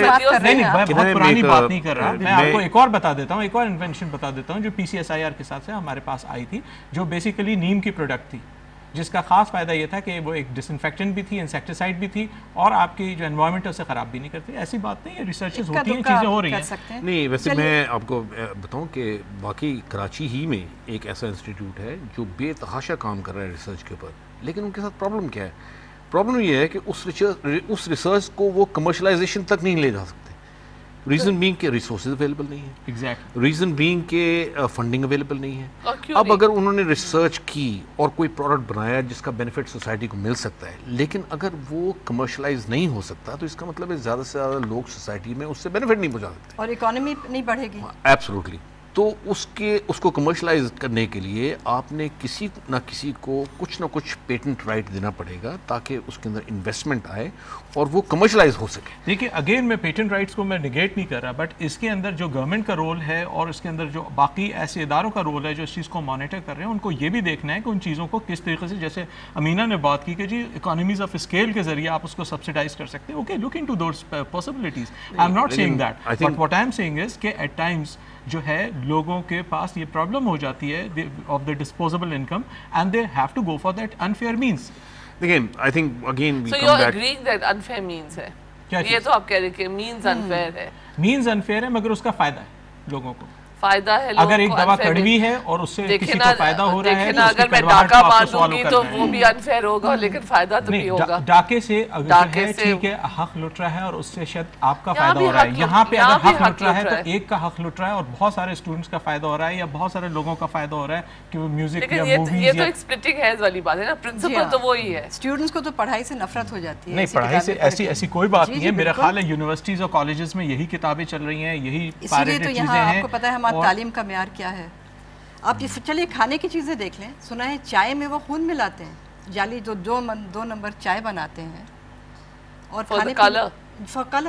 بہت پرانی بات نہیں کر رہا, میں آپ کو ایک اور بتا دیتا ہوں, ایک اور انوینشن بتا دیتا ہوں جو پی سی ایس آئی آر کے ساتھ سے ہمارے پاس آئی تھی, جو بیسیکلی نیم کی پروڈکٹ تھی, جس کا خاص فائدہ یہ تھا کہ وہ ایک ڈس انفیکٹنٹ بھی تھی, انسیکٹیسائڈ بھی تھی, اور آپ کی جو انوائرمنٹ ہے اسے خراب بھی نہیں کرتی. ایسی بات نہیں ہے, ریسرچز ہوتی ہیں, چیزیں ہو رہی ہیں. نہیں ویسے میں آپ کو بتاؤں کہ باقی کراچی ہی میں ایک ایسا انسٹیٹیوٹ ہے جو بے تحاشا کام کر رہا ہے ریسرچ کے اوپر, لیکن ان کے ساتھ پرابلم کیا ہے؟ پرابلم یہ ہے کہ اس اس ریسرچ کو وہ کمرشلائزیشن تک نہیں لے جا سکتے. ریزن بینگ کہ ریسورسز اویلیبل نہیں ہے, ایگزیکٹ ریزن بینگ کہ فنڈنگ اویلیبل نہیں ہے. اب اگر انہوں نے ریسرچ کی اور کوئی پروڈکٹ بنایا جس کا بینیفٹ سوسائٹی کو مل سکتا ہے, لیکن اگر وہ کمرشلائز نہیں ہو سکتا تو اس کا مطلب ہے زیادہ سے زیادہ لوگ سوسائٹی میں اس سے بینیفٹ نہیں پہنچا سکتے, اور اکانومی نہیں بڑھے گی. ایبسولوٹلی. تو اس کے اس کو کمرشلائز کرنے کے لیے آپ نے کسی نہ کسی کو کچھ نہ کچھ پیٹنٹ رائٹ دینا پڑے گا تاکہ اس کے اندر انویسٹمنٹ آئے اور وہ کمرشلائز ہو سکے. دیکھیے اگین میں پیٹنٹ رائٹس کو میں نگیٹ نہیں کر رہا, بٹ اس کے اندر جو گورنمنٹ کا رول ہے اور اس کے اندر جو باقی ایسے اداروں کا رول ہے جو اس چیز کو مانیٹر کر رہے ہیں, ان کو یہ بھی دیکھنا ہے کہ ان چیزوں کو کس طریقے سے, جیسے امینہ نے بات کی کہ جی اکانومیز آف اسکیل کے ذریعے آپ اس کو سبسیڈائز کر سکتے ہیں. Okay, look into those possibilities. I am not seeing that, but what I am seeing is کہ ایٹ ٹائمز جو ہے لوگوں کے پاس یہ پرابلم ہو جاتی ہے of the disposable income, and they have to go for that unfair means. دیکھیں I think again we So come you're back. agreeing that unfair means ہے, یہ تو آپ کہہ رہے کہ means unfair ہے. مینز انفیئر ہے مگر اس کا فائدہ ہے لوگوں کو. فائدہ ہے اگر ایک دوا کڑوی ہے اور اس سے کسی کو فائدہ ہو رہا ہے, اگر میں ڈاکہ باندھوں گی تو وہ بھی انفیئر ہوگا, لیکن فائدہ تو بھی ہوگا. ڈاکے سے اگر ہے ٹھیک ہے حق لٹ رہا ہے اور اس سے شاید آپ کا فائدہ ہو رہا ہے, یہاں پہ اگر حق لٹ رہا ہے تو ایک کا حق لٹ رہا ہے اور بہت سارے اسٹوڈنٹس کا فائدہ ہو رہا ہے یا بہت سارے لوگوں کا فائدہ ہو رہا ہے کہ وہ میوزک یا موویز. یہ تو ایک سپلٹنگ ہیئرز والی بات ہے نا, پرنسپل تو وہی ہے. اسٹوڈنٹس کو تو پڑھائی سے نفرت ہو جاتی ہے. نہیں, پڑھائی سے ایسی ایسی کوئی بات نہیں ہے. میرا خیال ہے یونیورسٹیز اور کالجز میں یہی کتابیں چل رہی ہیں, یہی پیریڈ چیزیں ہیں. آپ کو پتہ ہے ہماری تعلیم کا معیار کیا ہے. آپ چلیے کھانے کی چیزیں دیکھ لیں, سنا ہے چائے میں وہ خون ملاتے ہیں, جعلی جو دو دو نمبر چائے بناتے ہیں, اور کھانے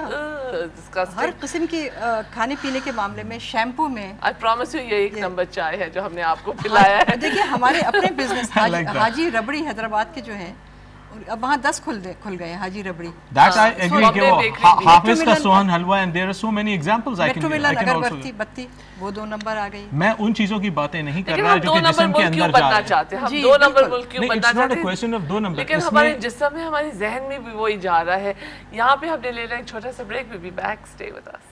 ہر قسم کی کھانے پینے کے معاملے میں, شیمپو میں. I promise you یہ ایک نمبر چائے ہے جو ہم نے آپ کو پلایا ہے. دیکھیے ہمارے اپنے بزنس حاجی ربڑی حیدرآباد کے جو ہیں, اب وہاں دس کھل کھل گئے حاجی ربڑی. That I agree کہ وہ حافظ کا سوہن حلوہ, and there are so many examples I can give. اگر بتی بتی وہ دو نمبر آ گئی. میں ان چیزوں کی باتیں نہیں کر رہا جو کہ جسم کے اندر جا رہا ہے. ہم دو نمبر ملک کیوں بننا چاہتے ہیں, it's not a question of دو نمبر, لیکن ہمارے جسم میں ہماری ذہن میں بھی وہی جا رہا ہے. یہاں پہ ہم نے لے رہے ہیں ایک چھوٹا سا break. We be back, stay with us.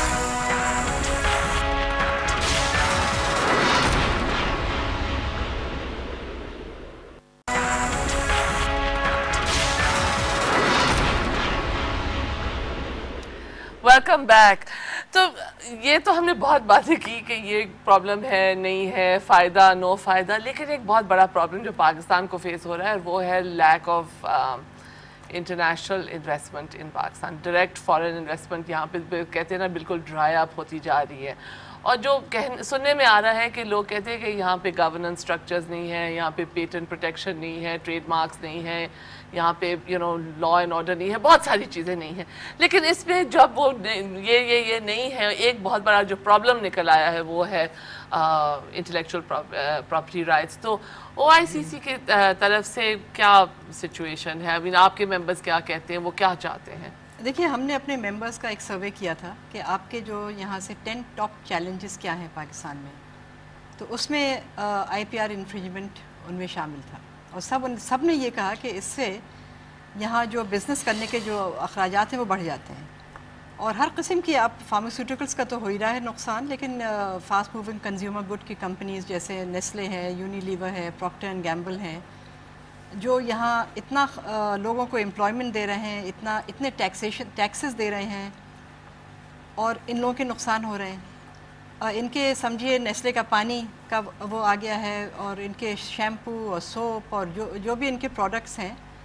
Welcome back. تو یہ تو ہم نے بہت باتیں کی کہ یہ پرابلم ہے, نہیں ہے, فائدہ نو فائدہ, لیکن ایک بہت بڑا پرابلم جو پاکستان کو فیس ہو رہا ہے وہ ہے lack of international investment in Pakistan. Direct foreign investment یہاں پہ کہتے ہیں نا بالکل ڈرائی اپ ہوتی جا رہی ہے. اور جو سننے میں آ رہا ہے کہ لوگ کہتے ہیں کہ یہاں پہ گورننس سٹرکچرز نہیں ہیں, یہاں پہ پیٹنٹ پروٹیکشن نہیں ہے, ٹریڈ مارکس نہیں ہیں, یہاں پہ you know law and order نہیں ہے, بہت ساری چیزیں نہیں ہیں. لیکن اس میں جب وہ یہ یہ یہ نہیں ہے, ایک بہت بڑا جو پرابلم نکل آیا ہے وہ ہے انٹلیکچوئل پراپرٹی رائٹس. تو او آئی سی سی کی طرف سے کیا سچویشن ہے؟ I mean آپ کے ممبرز کیا کہتے ہیں, وہ کیا چاہتے ہیں؟ دیکھیے ہم نے اپنے ممبرز کا ایک سروے کیا تھا کہ آپ کے جو یہاں سے ٹین ٹاپ چیلنجز کیا ہیں پاکستان میں, تو اس میں آئی پی آر انفرنجمنٹ ان میں شامل تھا. اور سب سب نے یہ کہا کہ اس سے یہاں جو بزنس کرنے کے جو اخراجات ہیں وہ بڑھ جاتے ہیں. اور ہر قسم کی, آپ فارماسیوٹیکلس کا تو ہو ہی رہا ہے نقصان, لیکن فاسٹ موونگ کنزیومر گڈ کی کمپنیز جیسے نیسلے ہے, یونیلیور ہے, پروکٹر اینڈ گیمبل ہیں, جو یہاں اتنا لوگوں کو امپلائمنٹ دے رہے ہیں, اتنا اتنے ٹیکسیشن ٹیکسز دے رہے ہیں, اور ان لوگوں کے نقصان ہو رہے ہیں. ان کے سمجھیے نیسلے کا پانی کا وہ آ گیا ہے, اور ان کے شیمپو اور سوپ اور جو جو بھی ان کے پروڈکٹس ہیں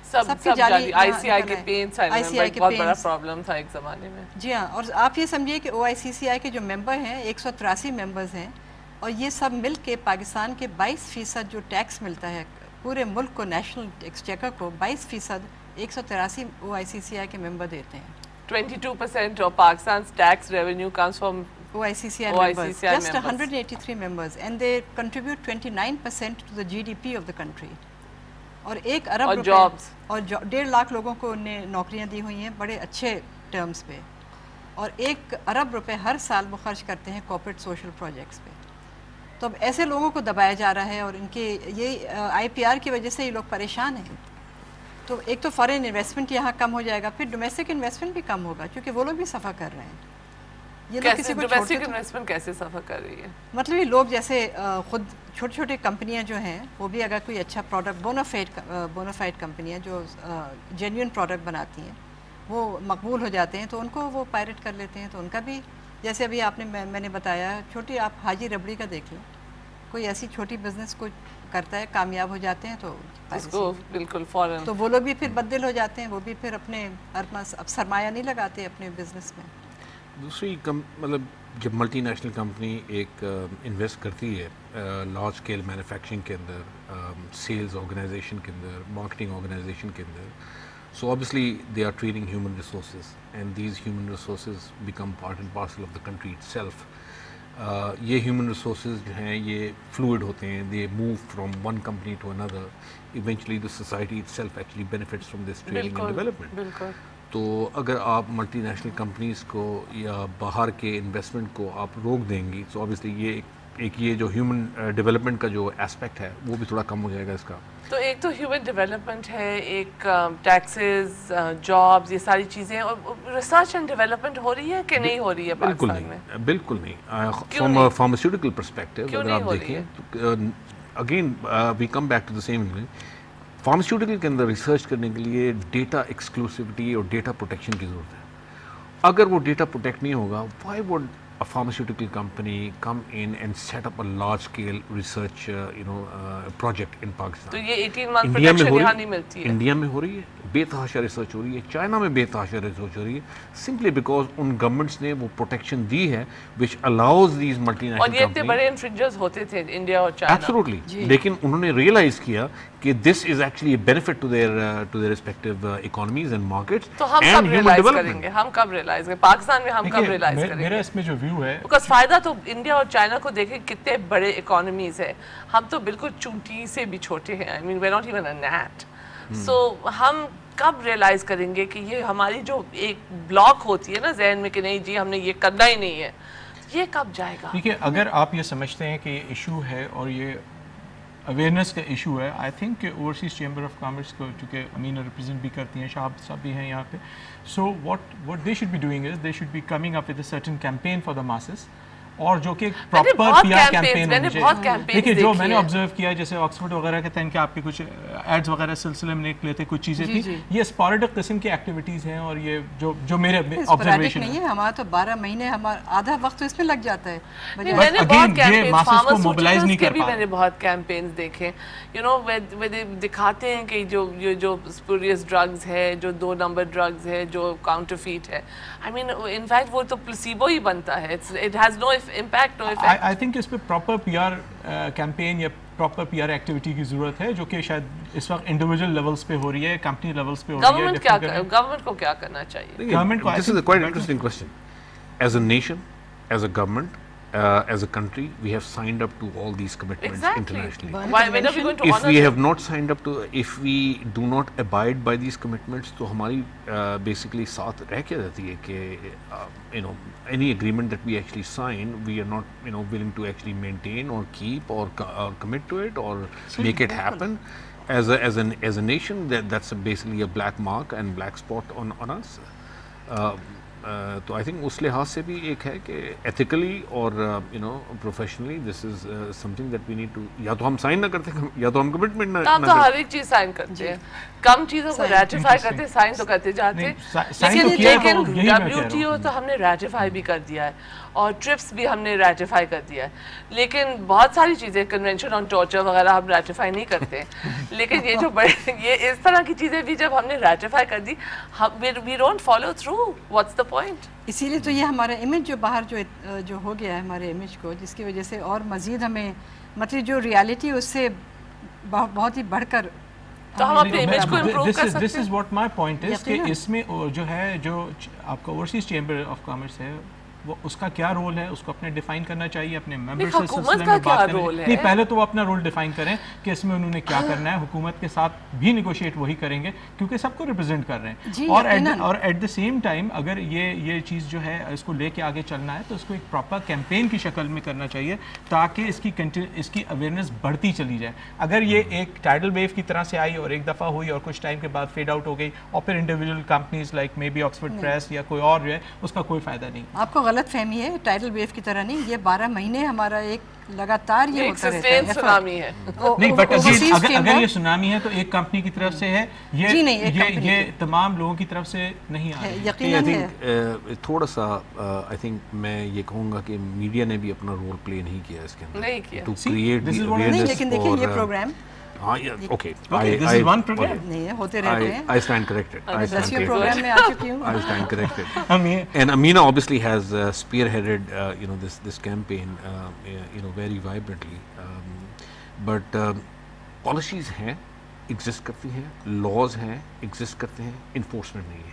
سب سب کی سب جعلی جعلی آئی سی آئی نکل کے آئے. پینٹس آئی آئی سی آئی کے بہت بڑا پینٹس. پرابلم تھا ایک زمانے میں. جی ہاں, اور آپ یہ سمجھیے کہ او آئی سی سی آئی کے جو ممبر ہیں ایک سو تراسی ممبرز ہیں, اور یہ سب مل کے پاکستان کے بائیس فیصد جو ٹیکس ملتا ہے پورے ملک کو, نیشنل ایکسچیکر کو بائیس فیصد ایک سو تراسی او آئی سی سی آئی کے ممبر دیتے ہیں. twenty-two percent of Pakistan's tax revenue comes from O I C C I O I C members, C I just members. one hundred eighty-three members, and they contribute twenty-nine percent to the G D P of the country. اور ایک ارب اور روپے jobs. اور ڈیڑھ لاکھ لوگوں کو انہیں نوکریاں دی ہوئی ہیں بڑے اچھے ٹرمز پہ, اور ایک ارب روپے ہر سال وہ خرچ کرتے ہیں کارپوریٹ سوشل پروجیکٹس پہ. تو اب ایسے لوگوں کو دبایا جا رہا ہے, اور ان کے یہ آئی پی آر کی وجہ سے یہ لوگ پریشان ہیں. تو ایک تو فارن انویسٹمنٹ یہاں کم ہو جائے گا, پھر ڈومیسٹک انویسٹمنٹ بھی کم ہوگا کیونکہ وہ لوگ بھی سفر کر رہے ہیں. یہ لوگ کسی کو ڈومیسٹک انویسٹمنٹ کیسے سفر کر رہی ہے؟ مطلب یہ لوگ جیسے خود چھوٹی چھوٹی کمپنیاں جو ہیں وہ بھی اگر کوئی اچھا پروڈکٹ, بونافائڈ بونافائڈ کمپنیاں جو جینیون پروڈکٹ بناتی ہیں وہ مقبول ہو جاتے ہیں, تو ان کو وہ پائرٹ کر لیتے ہیں. تو ان کا بھی جیسے ابھی آپ نے میں نے بتایا چھوٹی, آپ حاجی ربڑی کا دیکھ لیں, کوئی ایسی چھوٹی بزنس کو کرتا ہے, کامیاب ہو جاتے ہیں تو اس کو بالکل فوراً تو وہ لوگ بھی پھر بدل ہو جاتے ہیں, وہ بھی پھر اپنے اب سرمایہ نہیں لگاتے اپنے بزنس میں. دوسری کم مطلب جب ملٹی نیشنل کمپنی ایک انویسٹ کرتی ہے لارج اسکیل مینوفیکچرنگ کے اندر, سیلز آرگنائزیشن کے اندر, مارکیٹنگ آرگنائزیشن کے اندر, so obviously they are trading human resources and these human resources become part and parcel of the country itself. uh, یہ human resources جو ہیں یہ fluid ہوتے ہیں, they move from one company to another. Eventually the society itself actually benefits from this trading and development. بالکل. تو اگر آپ ملٹی نیشنل کمپنیز کو یا باہر کے انویسٹمنٹ کو آپ روک دیں گی, تو obviously یہ ایک ایک یہ جو ہیومن ڈیولپمنٹ کا جو اسپیکٹ ہے وہ بھی تھوڑا کم ہو جائے گا اس کا. تو ایک تو ہیومن ڈیولپمنٹ ہے, ایک ٹیکسز, جابز, یہ ساری چیزیں, اور ریسرچ اینڈ ڈیولپمنٹ ہو رہی ہے کہ نہیں ہو رہی ہے بالکل پاکستان میں؟ نہیں, بالکل نہیں. فرام فارماسیوٹیکل پرسپیکٹو اگر آپ دیکھیں, again we come back to the same, pharmaceutical کے اندر ریسرچ کرنے کے لیے ڈیٹا ایکسکلوسیوٹی اور ڈیٹا پروٹیکشن کی ضرورت ہے. اگر وہ ڈیٹا پروٹیکٹ نہیں ہوگا, why would a pharmaceutical company come in and set up a large scale research uh, you know uh, project in Pakistan. تو یہ eighteen month protection یہاں نہیں ملتی ہے. انڈیا میں ہو رہی ہے, بے تحاشا ریسرچ ہو رہی ہے, چائنا میں بے تحاشا ریسرچ ہو رہی ہے, simply because ان گورنمنٹس نے وہ پروٹیکشن دی ہے which allows these multinational companies. اور یہ اتنے بڑے انفرنجرز ہوتے تھے انڈیا اور چائنا. Absolutely. لیکن انہوں نے ریئلائز کیا کہ this is actually a benefit to their uh, to their respective uh, economies and markets. تو ہم کب ریئلائز کریں گے, ہم کب ریئلائز کریں پاکستان میں, ہم کب ریئلائز کریں گے؟ میرا اس میں جو ویو ہے, بیکاز فائدہ تو انڈیا اور چائنا کو دیکھیں کتنے بڑے اکانومیز ہے, ہم تو بالکل چونٹی سے بھی چھوٹے ہیں. I mean we not even a net. So ہم کب ریئلائز کریں گے کہ یہ ہماری جو ایک بلاک ہوتی ہے نا ذہن میں کہ نہیں جی ہم نے یہ کرنا ہی نہیں ہے, یہ کب جائے گا؟ دیکھیے اگر آپ یہ سمجھتے ہیں کہ یہ ایشو ہے اور یہ اویئرنیس کا ایشو ہے, آئی تھنک کہ اوورسیز چیمبر آف کامرس کو چونکہ امینہ ریپرزینٹ بھی کرتی ہیں, شہاب صاحب بھی ہیں یہاں پہ, so what what they should be doing is they should be coming up with a certain campaign for the masses, اور جو کہ پراپر پی آر کیمپین ہے. دیکھیے جو میں نے آبزرو کیا جیسے آکسفورڈ وغیرہ کے تحت کہ آپ کے کچھ ایڈز وغیرہ سلسلے میں نکلے تھے, کچھ چیزیں تھیں, یہ اسپارڈک قسم کی ایکٹیویٹیز ہیں, اور یہ جو جو میرے آبزرویشن نہیں ہے. ہمارا تو بارہ مہینے ہمارا آدھا وقت تو اس میں لگ جاتا ہے. میں نے بہت کیمپینز, فارماسیوٹیکلز کے بھی میں نے بہت کیمپینز دیکھے, یو نو دکھاتے ہیں کہ جو جو اسپوریس ڈرگز ہے, جو دو نمبر ڈرگز ہے, جو کاؤنٹرفیٹ ہے, آئی مین ان فیکٹ وہ تو پلیسیبو ہی بنتا ہے, it has no impact, no effect. I think اس پہ پراپر پی آر کیمپین یا پراپر پی آر ایکٹیویٹی کی ضرورت ہے, جو کہ شاید اس وقت انڈیویجول لیولز پہ ہو رہی ہے, کمپنی لیولز پہ ہو رہی ہے. گورنمنٹ کیا گورنمنٹ کو کیا کرنا چاہیے؟ گورنمنٹ کو, this is a quite interesting question. As a nation, as a government, uh, as a country, we have signed up to all these commitments Exactly. internationally. Why, when are we going to If honor we them? have not signed up to, if we do not abide by these commitments, تو ہماری basically ساتھ رہ کے رہتی ہے کہ you know any agreement that we actually sign, we are not you know willing to actually maintain or keep or uh, commit to it or make it happen. As a as an as a nation, that that's a basically a black mark and black spot on on us. Uh, تو آئی think اس لحاظ سے بھی ایک ہے کہ ethically اور you know professionally this is something that we need to, یا تو ہم سائن نہ کرتے یا تو ہم کمٹمنٹ نہ ہم تو ہر ایک چیز سائن کرتے ہیں, کم چیزوں کو ریٹیفائی کرتے ہیں, سائن تو کرتے جاتے ہیں, لیکن ڈبلیو ٹی او تو ہم نے ریٹیفائی بھی کر دیا ہے اور ٹرپس بھی ہم نے ریٹیفائی کر دیا ہے, لیکن بہت ساری چیزیں کنونشن آن ٹارچر وغیرہ ہم ریٹیفائی نہیں کرتے, لیکن یہ جو بڑے یہ اس طرح کی چیزیں بھی جب ہم نے ریٹیفائی کر دی we don't follow through, what's the point. اسی لیے تو یہ ہمارا امیج جو باہر جو جو ہو گیا ہے ہمارے امیج کو, جس کی وجہ سے اور مزید ہمیں مطلب جو ریالٹی اس سے بہت ہی بڑھ کر تو ہم اپنے امیج کو امپروو کر سکتے ہیں. دس is what my point is کہ اس میں جو ہے جو آپ کا اوورسیز چیمبر آف کامرس ہے وہ اس کا کیا رول ہے, اس کو اپنے ڈیفائن کرنا چاہیے, اپنے ممبر سے سلسلے میں بات کریں. نہیں, پہلے تو وہ اپنا رول ڈیفائن کریں کہ اس میں انہوں نے کیا کرنا ہے. حکومت کے ساتھ بھی نیگوشیٹ وہی کریں گے کیونکہ سب کو ریپرزینٹ کر رہے ہیں, اور اور ایٹ دا سیم ٹائم اگر یہ یہ چیز جو ہے اس کو لے کے آگے چلنا ہے تو اس کو ایک پراپر کیمپین کی شکل میں کرنا چاہیے تاکہ اس کی اس کی اویئرنیس بڑھتی چلی جائے. اگر یہ ایک ٹائیڈل ویو کی طرح سے آئی اور ایک دفعہ ہوئی اور کچھ ٹائم کے بعد فیڈ آؤٹ ہو گئی اور پھر individual companies like may be Oxford Press یا کوئی اور جو ہے, اس کا کوئی فائدہ نہیں. آپ کو غلط فہمی ہے, ٹائیڈل ویو کی طرح نہیں, یہ بارہ مہینے ہمارا ایک لگاتار یہ ہوتا رہتا ہے سونامی ہے. نہیں, بٹ اگر یہ سونامی ہے تو ایک کمپنی کی طرف سے ہے, یہ یہ تمام لوگوں کی طرف سے نہیں آ رہی. یقیناً ہے تھوڑا سا آئی تھنک میں یہ کہوں گا کہ میڈیا نے بھی اپنا رول پلے نہیں کیا اس کے اندر نہیں کیا ٹو کریٹ دی اویئرنیس. لیکن دیکھیں یہ پروگرام ہاں okay this is one program نہیں ہوتے رہتے ہیں. I stand corrected. I stand corrected. Program میں آ چکی ہوں. I stand corrected. And Amina obviously has uh, spearheaded uh, you know this this campaign uh, you know very vibrantly. Um, but uh, policies ہیں, exist کرتی ہیں, laws ہیں, exist کرتے ہیں, enforcement نہیں ہے.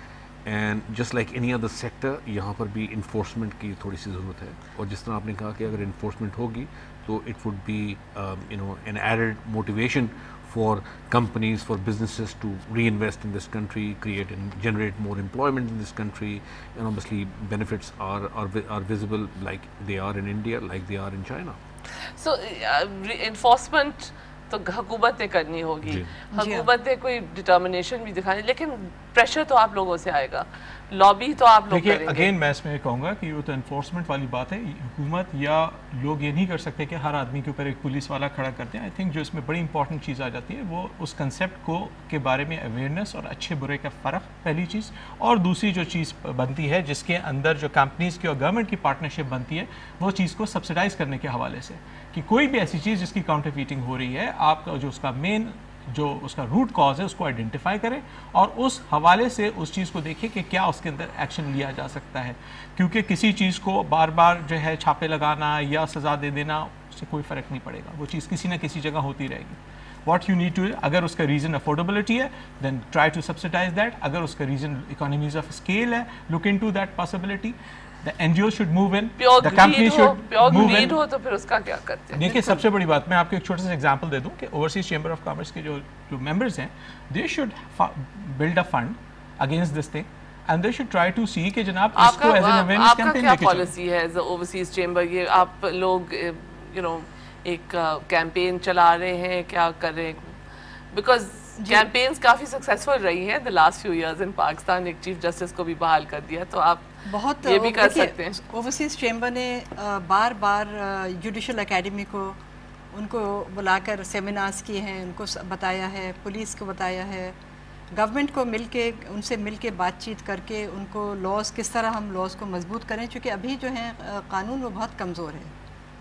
And just like any other sector یہاں پر بھی enforcement کی تھوڑی سی ضرورت ہے, اور جس طرح آپ نے کہا کہ اگر enforcement ہوگی تو it would be um, you know an added motivation for companies, for businesses to reinvest in this country, create and generate more employment in this country, and obviously benefits are are are visible like they are in India, like they are in China. So uh, enforcement تو حکومت نے کرنی ہوگی, حکومت نے کوئی determination بھی دکھانی, لیکن پریشر تو آپ لوگوں سے آئے گا, لابی تو آپ لوگ کریں گے. اگین میں اس میں کہوں گا کہ وہ تو انفورسمنٹ والی بات ہے. حکومت یا لوگ یہ نہیں کر سکتے کہ ہر آدمی کے اوپر ایک پولیس والا کھڑا کرتے ہیں. آئی تھنک جو اس میں بڑی امپورٹنٹ چیز آ جاتی ہے وہ اس کنسیپٹ کو کے بارے میں اویئرنیس اور اچھے برے کا فرق پہلی چیز, اور دوسری جو چیز بنتی ہے جس کے اندر جو کمپنیز کی اور گورنمنٹ کی پارٹنرشپ بنتی ہے وہ چیز کو سبسڈائز کرنے کے حوالے سے, کہ کوئی بھی ایسی چیز جس کی کاؤنٹر فیٹنگ ہو رہی ہے آپ کا جو اس کا مین جو اس کا روٹ کاز ہے اس کو آئیڈینٹیفائی کریں اور اس حوالے سے اس چیز کو دیکھیں کہ کیا اس کے اندر ایکشن لیا جا سکتا ہے. کیونکہ کسی چیز کو بار بار جو ہے چھاپے لگانا یا سزا دے دینا اس سے کوئی فرق نہیں پڑے گا, وہ چیز کسی نہ کسی جگہ ہوتی رہے گی. واٹ یو نیڈ ٹو, اگر اس کا ریزن افورڈیبلٹی ہے then try to subsidize that. اگر اس کا ریزن اکانومیز آف اسکیل ہے, look into that possibility. The N G O should move in, the company should move in. ہو تو پھر اس کا کیا کرتے ہیں؟ دیکھیں سب سے بڑی بات میں آپ کو ایک چھوٹا سا ایگزامپل دے دوں کہ اوورسیز چیمبر آف کامرس کے جو جو ممبرز ہیں they should build a fund against this thing and they should try to see کہ جناب اس کو as an awareness campaign لے کے چلیں. آپ کا کیا پالیسی ہے ایز اے اوورسیز چیمبر؟ یہ آپ لوگ یو نو ایک کیمپین چلا رہے ہیں, کیا کر رہے ہیں؟ بیکاز کیمپینز کافی سکسیزفل رہی ہیں the last few years in Pakistan. ایک چیف جسٹس کو بھی بحال کر دیا, تو آپ بہت یہ بھی کر سکتے ہیں. اوورسیز چیمبر نے بار بار جوڈیشل اکیڈمی کو ان کو بلا کر سیمینارز کیے ہیں, ان کو بتایا ہے, پولیس کو بتایا ہے, گورنمنٹ کو مل کے ان سے مل کے بات چیت کر کے ان کو لاز کس طرح ہم لاز کو مضبوط کریں, چونکہ ابھی جو ہیں قانون وہ بہت کمزور ہے.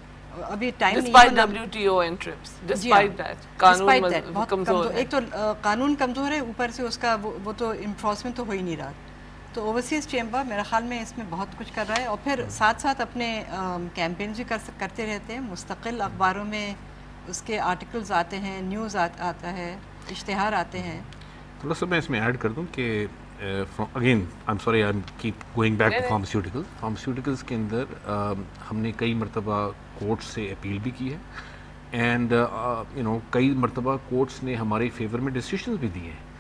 ابھی time despite W T O and TRIPS, despite that قانون کمزور ہے. ایک تو قانون کمزور ہے, اوپر سے اس کا وہ تو انفورسمنٹ تو ہو ہی نہیں رہا. تو اوورسیز چیمبر میرا خیال میں اس میں بہت کچھ کر رہا ہے, اور پھر ساتھ ساتھ اپنے کیمپینز بھی کرتے رہتے ہیں. مستقل اخباروں میں اس کے آرٹیکلز آتے ہیں, نیوز آتا ہے, اشتہار آتے ہیں. تھوڑا سا میں اس میں ایڈ کر دوں کہ again I am sorry I am keep going back to pharmaceutical pharmaceuticals کے اندر ہم نے کئی مرتبہ کورٹ سے اپیل بھی کی ہے, اینڈ یو نو کئی مرتبہ کورٹس نے ہمارے فیور میں ڈیسیشنز بھی دیے ہیں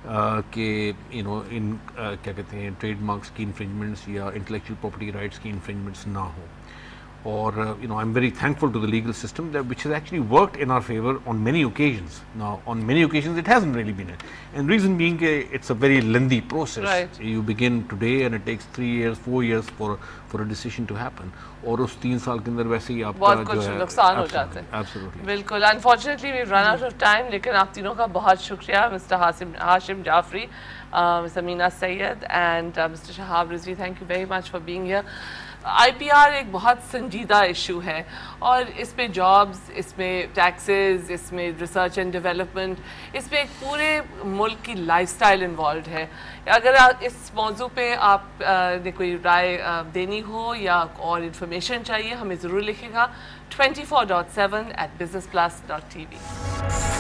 کہ یو نو ان کیا کہتے ہیں ٹریڈ مارکس کی انفرنجمنٹس یا انٹلیکچوئل پراپرٹی رائٹس کی انفرنجمنٹس نہ ہوں. or uh, you know, I'm very thankful to the legal system that which has actually worked in our favor on many occasions. Now on many occasions it hasn't really been it, and reason being uh, it's a very lengthy process. Right. You begin today and it takes three years four years for for a decision to happen, और उस तीन साल के अंदर वैसे ही आपका बहुत जो कुछ है नुकसान हो जाते हैं। absolutely बिल्कुल, unfortunately we've run out of time, लेकिन आप तीनों का बहुत शुक्रिया, mister Hashim Hashim Jafri, miss Amina Syed and uh, mister Shahab Rizvi, thank you very much for being here. I P R एक बहुत संजीदा इशू है और इस पे जॉब्स, इसमें टैक्सेस, इसमें रिसर्च एंड डेवलपमेंट, इसमें एक पूरे मुल्क की लाइफस्टाइल इन्वॉल्व है। अगर आ, इस मौजू पे आप आ, ने कोई राय आ, देनी हो या और इन्फॉर्मेशन चाहिए, हमें ज़रूर लिखिएगा twenty four dot seven eight business plus dot T we.